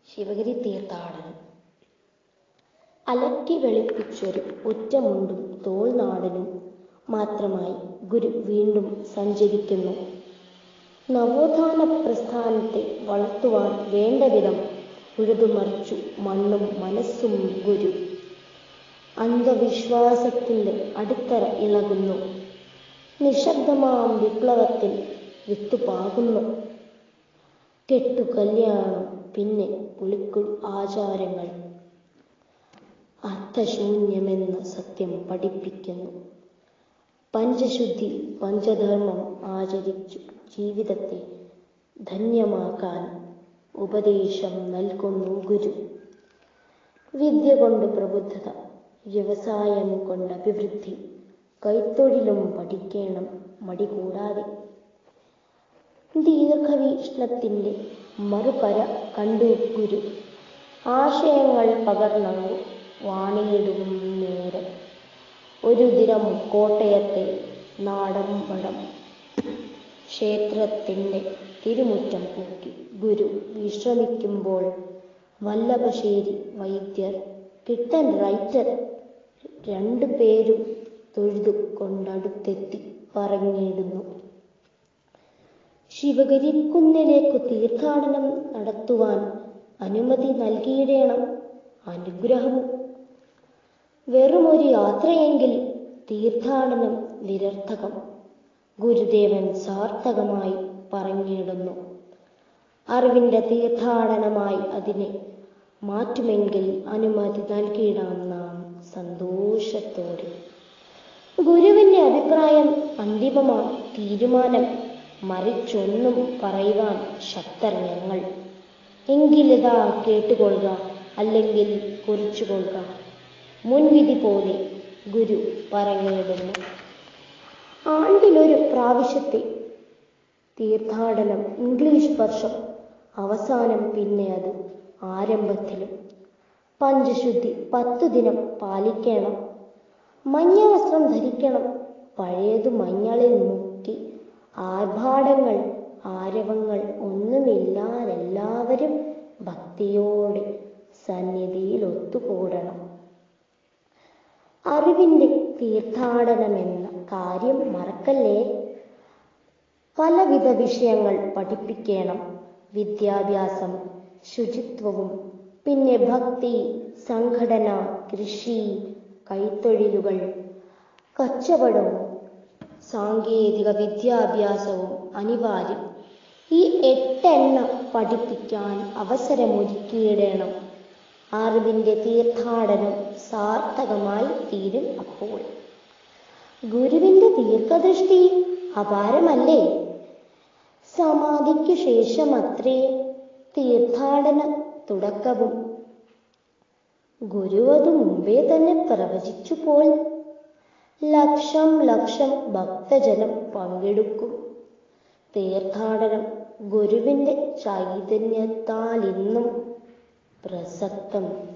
ശിവഗിരി തീർത്ഥാടനം. അലക്കി വെളുപ്പിച്ചൊരു ഒറ്റമുണ്ടും തോൾനാടനും മാത്രമായി ഗുരു വീണ്ടും സഞ്ചരിക്കുന്നു. നവോത്ഥാന പ്രസ്ഥാനത്തെ വളർത്തുവാൻ വേണ്ടവിധം ഉഴുതുമറിച്ചു മണ്ണും മനസ്സും ഗുരു. അന്ധവിശ്വാസത്തിൻ്റെ അടിത്തറ ഇളകുന്നു. നിശബ്ദമാം വിപ്ലവത്തിൽ വിത്തുപാകുന്നു. കെട്ടുകല്യാണം, പിന്നെ പുളിക്കുൾ ആചാരങ്ങൾ അർത്ഥശൂന്യമെന്ന സത്യം പഠിപ്പിക്കുന്നു. പഞ്ചശുദ്ധി പഞ്ചധർമ്മം ആചരിച്ചു ജീവിതത്തെ ധന്യമാക്കാൻ ഉപദേശം നൽകുന്നു ഗുരു. വിദ്യ കൊണ്ട് പ്രബുദ്ധത, വ്യവസായം കൊണ്ട് അഭിവൃദ്ധി, കൈത്തൊഴിലും പഠിക്കണം മടി കൂടാതെ. ദീർഘവീക്ഷണത്തിൻ്റെ മറുകര കണ്ടു ഗുരു. ആശയങ്ങൾ പകർന്നു വാണിയിടും നേരം ഒരു ദിനം കോട്ടയത്തെ നാടമ്പടം ക്ഷേത്രത്തിൻ്റെ തിരുമുറ്റം പൂക്കി ഗുരു വിശ്രമിക്കുമ്പോൾ വല്ലഭശ്ശേരി വൈദ്യർ, കിട്ടൻ റൈറ്റർ രണ്ടുപേരും തൊഴുതു കൊണ്ടടുത്തെത്തി പറഞ്ഞിടുന്നു. ശിവഗിരിക്കുന്നിലേക്കു തീർത്ഥാടനം നടത്തുവാൻ അനുമതി നൽകിയിടേണം. അനുഗ്രഹവും. വെറുമൊരു യാത്രയെങ്കിൽ തീർത്ഥാടനം നിരർത്ഥകം. ഗുരുദേവൻ സാർത്ഥകമായി പറഞ്ഞിടുന്നു. അറിവിൻ്റെ തീർത്ഥാടനമായി അതിനെ മാറ്റുമെങ്കിൽ അനുമതി നൽകിയിടാം നാം സന്തോഷത്തോടെ. ഗുരുവിൻ്റെ അഭിപ്രായം അന്തിമമാണ്. തീരുമാനം മറിച്ചൊന്നും പറയുവാൻ ശക്തർ ഞങ്ങൾ. എങ്കിലിതാ കേട്ടുകൊള്ളുക, അല്ലെങ്കിൽ കുറിച്ചുകൊള്ളുക. മുൻവിധി പോലെ ഗുരു പറഞ്ഞിടുന്നു. ആണ്ടിലൊരു പ്രാവശ്യത്തെ തീർത്ഥാടനം, ഇംഗ്ലീഷ് വർഷം അവസാനം, പിന്നെ അത് ആരംഭത്തിലും. പഞ്ചശുദ്ധി 10 ദിനം പാലിക്കണം. മഞ്ഞ വസ്ത്രം ധരിക്കണം. പഴയതു മഞ്ഞളിൽ മുക്കി ആർഭാടങ്ങൾ ആരവങ്ങൾ ഒന്നുമില്ലാതെല്ലാവരും ഭക്തിയോടെ സന്നിധിയിൽ ഒത്തുകൂടണം. അറിവിൻ്റെ തീർത്ഥാടനമെന്ന കാര്യം മറക്കല്ലേ. പലവിധ വിഷയങ്ങൾ പഠിപ്പിക്കണം. വിദ്യാഭ്യാസം, ശുചിത്വവും, പിന്നെ ഭക്തി, സംഘടന, കൃഷി, കൈത്തൊഴിലുകൾ, കച്ചവടവും സാങ്കേതിക വിദ്യാഭ്യാസവും അനിവാര്യം. ഈ 8 എണ്ണം പഠിപ്പിക്കാൻ അവസരമൊരുക്കിയിടണം. അറിവിൻ്റെ തീർത്ഥാടനം സാർത്ഥകമായി തീരും. അപ്പോൾ ഗുരുവിൻ്റെ ദീർഘദൃഷ്ടി അപാരമല്ലേ. സമാധിക്കു ശേഷമത്രേ തീർത്ഥാടന തുടക്കവും. ഗുരു അത് മുമ്പേ തന്നെ പ്രവചിച്ചു പോൽ. ലക്ഷം ലക്ഷം ഭക്തജനം പങ്കെടുക്കും. തീർത്ഥാടനം ഗുരുവിൻ്റെ ചൈതന്യത്താലിന്നും പ്രസക്തം.